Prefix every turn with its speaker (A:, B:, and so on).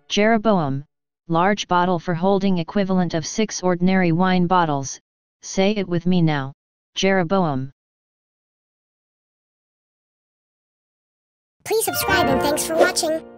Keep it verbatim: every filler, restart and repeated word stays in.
A: Jeroboam, large bottle for holding equivalent of six ordinary wine bottles. Say it with me now. Jeroboam.
B: Please subscribe and thanks for watching.